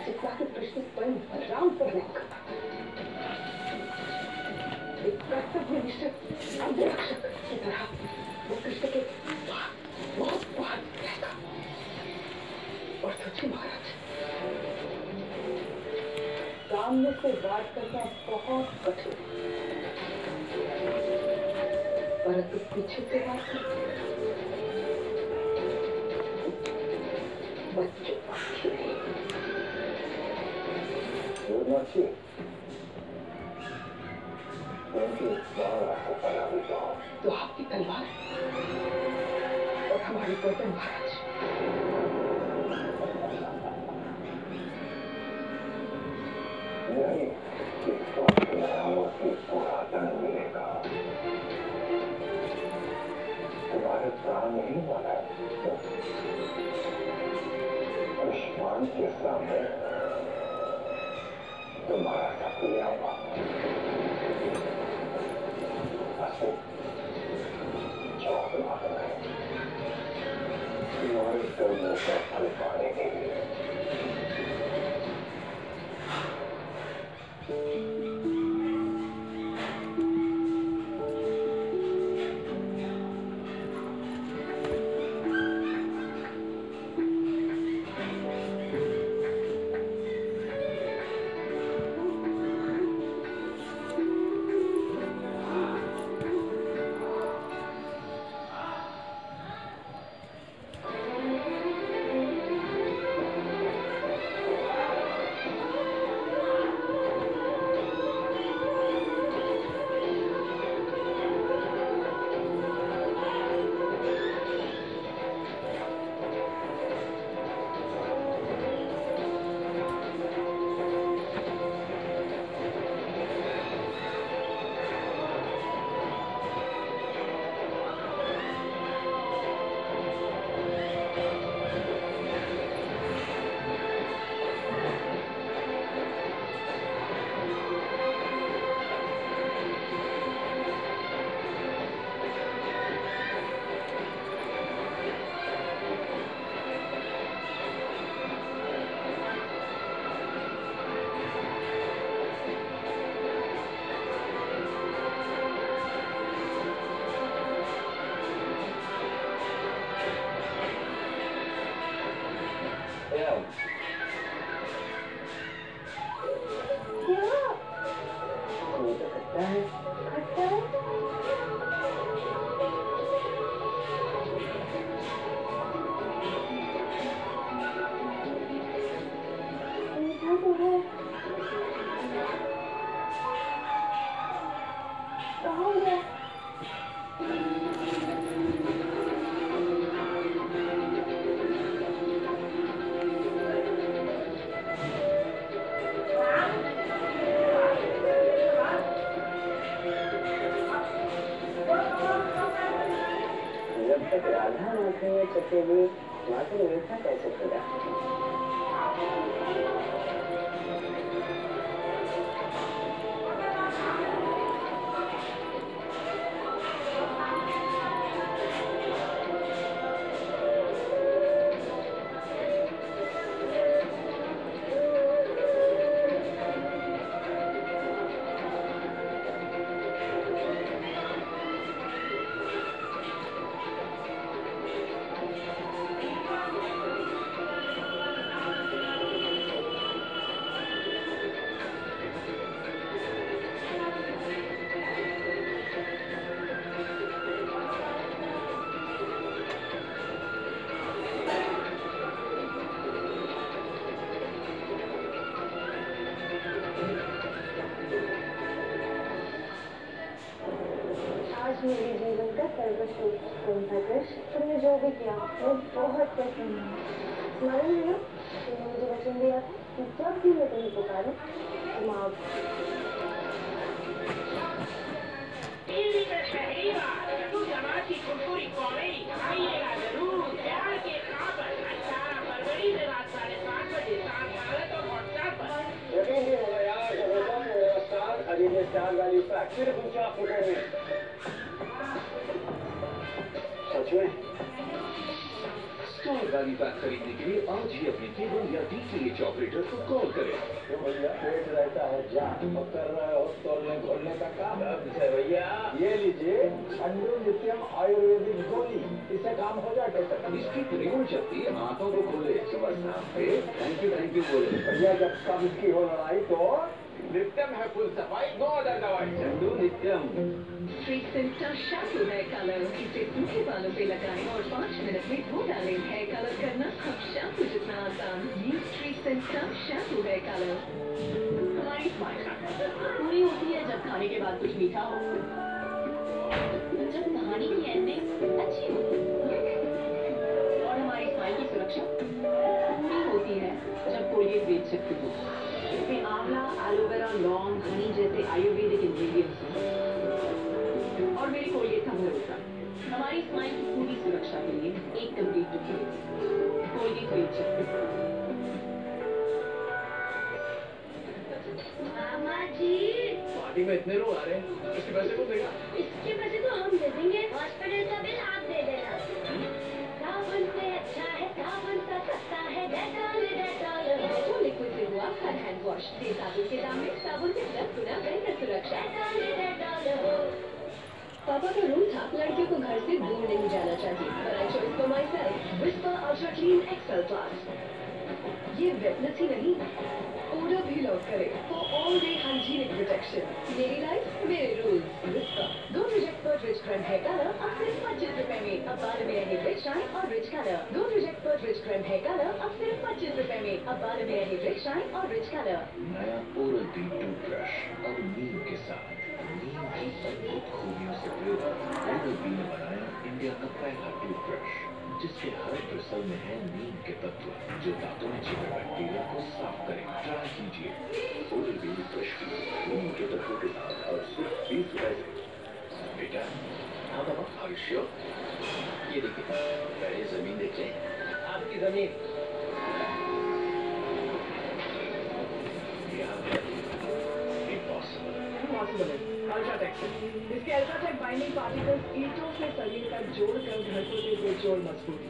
जितना की दृष्टि स्वयं बलराम पर नहीं करता। एक कर्तव्यनिष्ठ अंगरक्षक की तरह वो कृष्ण के बहुत बहुत रहता। और सोचिए महाराज, सामने से बात करना बहुत कठिन, परंतु पीछे से बात करना बच्चों का खेल है। तो आपकी तलवार और हमारी गर्दन महाराज। नहीं, इस बात से नामों पूरा दंड मिलेगा। तुम्हारे प्राण नहीं मारा, दुश्मन के सामने तुम्हारा सपना हुआ। तुम्हारे कर्मों का फल पाने के लिए चकेली मात्र मीठा कैसे खुला। मेरे जीवन का सर्वश्रेष्ठ तुमने जो भी किया वो बहुत पसंद है। स्मरण है ना, तुमने मुझे वचन दिया था कि जब भी मैं तुम्हें पुकारूं तुम आओ। वाली फैक्ट्री पूछा फुटे में सच में वाली पैक खरीदने के लिए आज ही अपने केबल या डीटीएच ऑपरेटर को कॉल करें। तो भैया पेट रहता है जान और कर रहे हो तोड़ने घोलने का काम। भैया ये लीजिए अंडू नित्यम आयुर्वेदिक गोली, इससे काम हो जाएगा। इसकी ट्रेन चलती है, हाथों को खोले, सुबह शाम पे थैंक यू बोले। भैया जब कब्ज की हो लड़ाई तो नित्यम है फुल सफाई, नो अदर दवाई। अंडू नित्यम। ट्रीसेंटा शैम्पू हेयर कलर, इसे सूखे बालों पे लगाएं और 5 मिनट में धो डालें। हेयर कलर करना अब शैम्पू जितना आसान। ये ट्रीसेंटा शैम्पू हेयर कलर। हमारी स्माइल पूरी होती है जब खाने के बाद कुछ मीठा हो, जब नहाने की एंडिंग अच्छी हो, और हमारी स्माइल की सुरक्षा पूरी होती है जब कोलगेट बेच सकती हो। इसमें आंवला, एलोवेरा, लौंग, हनी जैसे आयुर्वेदिक इंग्रेडिएंट्स हैं। और मेरी कोलगेट का भरोसा हमारी स्माइल की पूरी सुरक्षा के लिए एक कंप्लीट डिफरेंस। कोलगेट बेच सकती हो। मामा जी, पार्टी में इतने लोग आ रहे हैं, इसके पैसे कौन देगा? इसके पैसे तो हम दे देंगे, हॉस्पिटल का बिल आप दे देना। साबुन से अच्छा है, साबुन सा सस्ता है, डेटॉल डेटॉल। जो लिक्विड से हुआ हर हैंड वॉश, साबुन के दाम में साबुन से 10 गुना बेहतर सुरक्षा। पापा का रूल था लड़कियों को घर से दूर नहीं जाना चाहिए, but I chose for myself Whisper Ultra Clean XL Plus। ये वेटनेस ही नहीं, ओडर भी लॉक करे for all day hygienic protection। मेरी लाइफ मेरे rules. Whisper Godrej Expert Rich Creme Hair Color अब सिर्फ 25 रुपए में। अब बाल में रहे रिच शाइन और rich colour. Godrej Expert Rich Creme Hair Color अब सिर्फ 25 रुपए में। अब बाल में रहे रिच शाइन और रिच कलर। नया ओरल बी टूथब्रश अब नीम के साथ। नीम की अद्भुत खूबियों से प्रेरित ओरल बी ने बनाया इंडिया का पहला टूथब्रश, जिसके हर ब्रिसल में है नीम के तत्व जो दांतों में छिपे बैक्टीरिया को साफ करें। ट्राई कीजिए ओरल बी ब्रश की नीम के तत्वों के साथ और सिर्फ 20 रुपए से। बेटा हाँ बाबा, आयुष्य ये देखिए, पहले जमीन देखें, आपकी जमीन पॉसिबल है। अल्ट्राटेक इसके अल्ट्राटेक बाइंडिंग पार्टिकल्स ईंटों से शरीर तक जोड़कर घरकों से बेजोड़ मजबूत।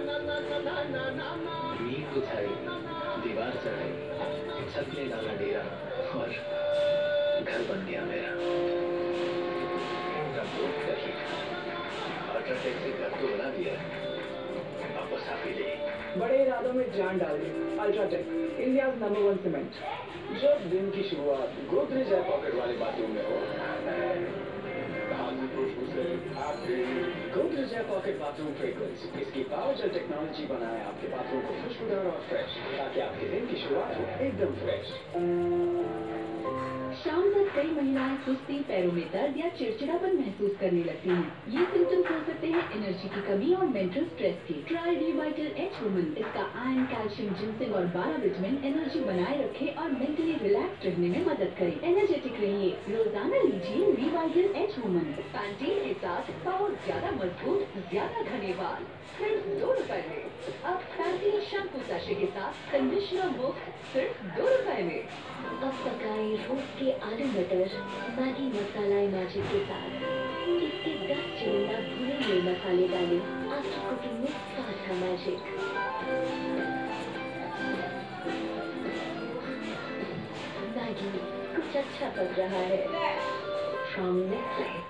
नींद उठाई, दीवार चढ़ाई, छत में डाला डेरा और घर बन गया मेरा। अल्ट्राटेक से घर तो बना दिया, वापस आप ही ले। बड़े इरादों में जान डालिए। UltraTech India number 1 cement. जब दिन की शुरुआत गोदरेज एयर पॉकेट वाले बाथरूम में हो, Godrej air pocket bathroom fragrance, इसकी पावरजेल टेक्नोलॉजी बनाए आपके बाथरूम को खुशबूदार और फ्रेश, ताकि आपके दिन की शुरुआत हो एकदम फ्रेश। शाम तक कई महिलाएं सुस्ती, पैरों में दर्द या चिड़चिड़ापन महसूस करने लगती हैं। ये सिम्टम्स हो सकते हैं एनर्जी की कमी और मेंटल स्ट्रेस के। Try Revital H woman. इसका आयरन, कैल्शियम, जिंसम और 12 विटामिन एनर्जी बनाए रखे और मेंटली रिलैक्स रहने में मदद करे। एनर्जेटिक रहिए, रोजाना लीजिए रिवाइटल एच वुमन। पैंटीन के साथ और ज्यादा मजबूत, ज्यादा घने बाल सिर्फ 2 रुपए में। अब पैंटीन शैम्पू सैशे के साथ कंडीशनर मुफ्त सिर्फ 2 रुपए में। अब पकाए रोज के आलू मटर मैगी मसाला मैजिक के साथ। इसके 10 चुनिंदा भुने हुए मसाले डालें, आपकी कुकिंग में स्वाद का मैजिक। मैगी कुछ अच्छा पक रहा है। फ्रॉम नेस्ले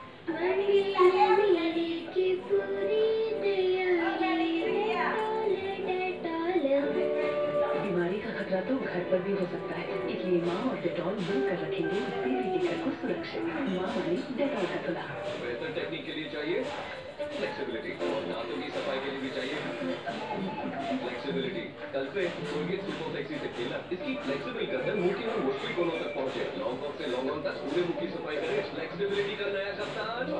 बीमारी का खतरा तो घर पर भी हो सकता है, इसलिए माँ और डेटॉल मिलकर रखेंगे बेबी के घर को सुरक्षित। माँ माने डेटॉल का खुला। बेहतर टेक्निक के लिए चाहिए फ्लेक्सिबिलिटी, और दांतों की सफाई के लिए भी चाहिए फ्लेक्सिबिलिटी। कल से कोलगेट सुपर फ्लेक्सी से खेला, इसकी फ्लेक्सिबल गर्दन मुंह की और मुश्किल कोनों तक पहुंचे। लॉन्ग ऑफ से लॉन्ग ऑन तक पूरे मुंह की सफाई करे। फ्लेक्सिबिलिटी का नया कप्तान।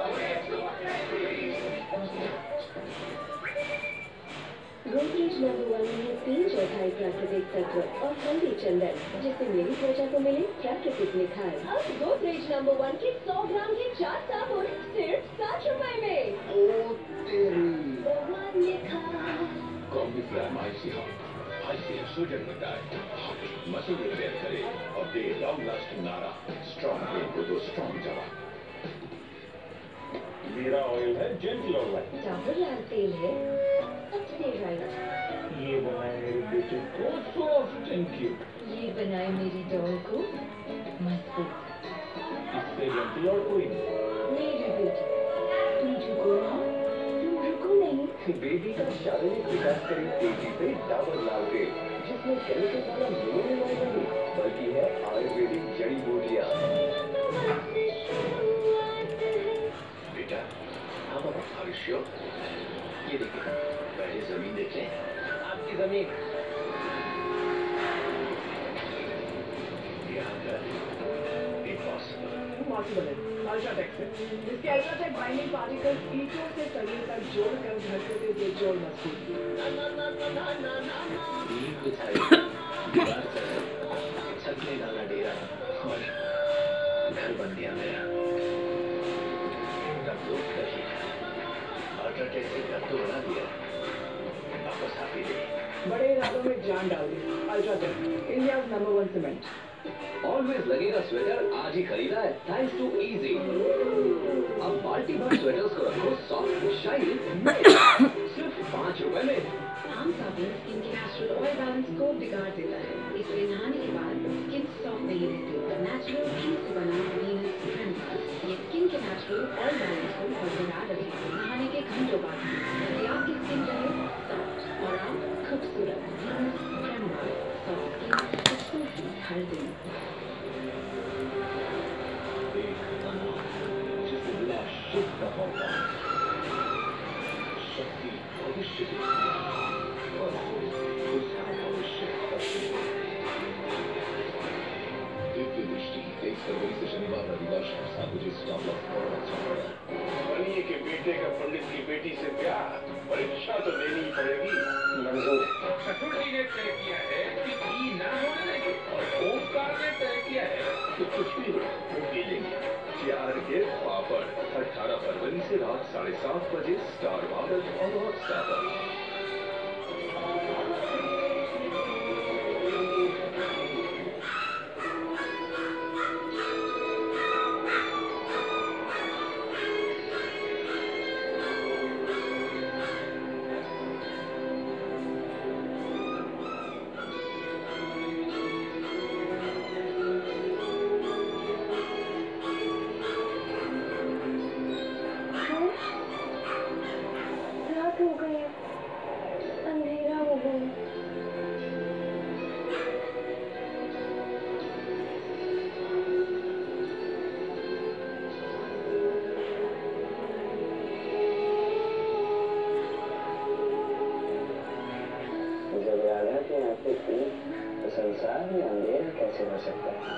गोदरेज नंबर 1 में 3/4 प्राकृतिक तत्व और हल्दी चंदन, जिससे मेरी त्वचा को मिले प्राकृतिक निखार। अब गोदरेज नंबर 1 के 100 ग्राम के 4 साबुन सिर्फ 60 रुपए में। ओ तेरी बहुत निखार। Combiflam ICL sodium diet muscle repair करे और दे लॉन्ग लास्टिंग नारा। स्ट्रॉन्ग पेन को दो स्ट्रॉन्ग जवाब। मेरा ऑयल है जेंटल ऑयल। डाबर लाल तेल है सबसे राइट। ये बनाए मेरी बेटी को सॉफ्ट एंड क्यूट, ये बनाए मेरी डॉल को मजबूत। इससे जल्दी और कोई नहीं। मेरी बेटी, तुम झुको ना, तुम रुको नहीं। बेबी का शारीरिक विकास करें तेजी से डाबर लाल तेल, जिसमें केमिकल वाला मिनरल ऑयल नहीं बल्कि है आयुर्वेदिक जड़ी बूटियां। बेटा, हाँ बाबा, आयुष्यो, ये देखिए, पहले जमीन देख लें। आपकी जमीन यहाँ पर इम्पॉसिबल। पॉसिबल है अल्ट्राटेक से। इसके अल्ट्राटेक बाइंडिंग पार्टिकल्स ईंटों से शरीर तक जोड़कर धरते थे ये जोड़ मजबूत। नींव बिछाई, दीवार चढ़ाई, छत में डाला डेरा और घर बन गया मेरा। तब लोग कही अल्ट्राटेक से घर तो बना दिया, वापस आप ही दे। बड़े इरादों में जान डाल दी। UltraTech, India number 1 cement. Always लगेगा स्वेटर आज ही खरीदा है थैंक्स टू इजी। अब बाल्टी भर स्वेटर्स को रखो सॉफ्ट शाइनिंग सिर्फ 5 रुपए में। आम साबुन स्किन के नेचुरल ऑयल बैलेंस को बिगाड़ देता है, इसलिए नहाने के बाद स्किन सॉफ्ट नहीं रहती। नेचुरल घी से बना वीनस क्रीम ये स्किन के नेचुरल ऑयल बैलेंस को बरकरार रखेगा नहाने के घंटों बाद, ताकि आपकी स्किन रहे सॉफ्ट और आप खूबसूरत। वीनस क्रीम सॉफ्ट स्किन हर दिन। जिसे मिला शुभ का मौका, शक्ति भविष्य की और उसका भविष्य दिव्य दृष्टि 23 फरवरी से शनिवार रविवार शाम 7 बजे स्टॉप लॉस और अच्छा बनिए के बेटे का पंडित की बेटी से प्यार, परीक्षा तो देनी ही पड़ेगी। मंजूर ससुर ने तय किया है कि घी ना होने देंगे और ओमकार ने तय किया है तो कुछ भी हो वो पी लेंगे। प्यार के पापड़ 18 फरवरी से रात 7:30 बजे स्टार भारत और हॉटस्टार पर। रात हो गई है, अंधेरा हो गया। जब राधा की आंखें थी तो संसार में अंधेरा कैसे हो सकता है।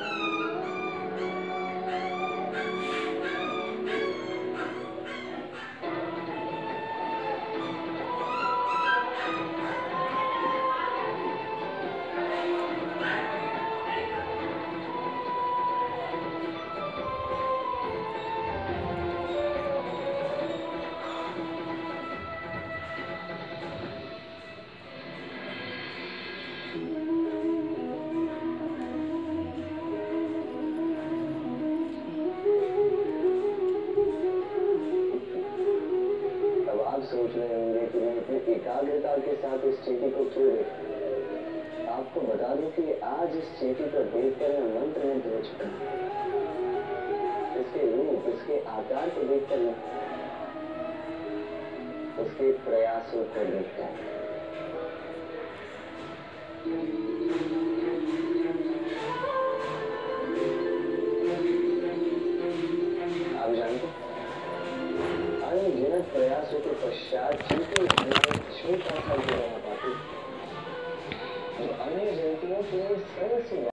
सोच रहे होंगे कि मैं इतनी एकाग्रता के साथ इस चीटी को क्यों देखूं। आपको बता दूं कि आज इस चीटी को देखकर मैं मंत्रमुग्ध हो चुका हूं। इसके रूप, इसके आकार को देखकर मैं, उसके प्रयासों को देखकर। आप जानते हैं अनगिनत प्रयासों के पश्चात चीटी छोटा सा गिरा पाती जो अन्य जंतुओं के लिए सबसे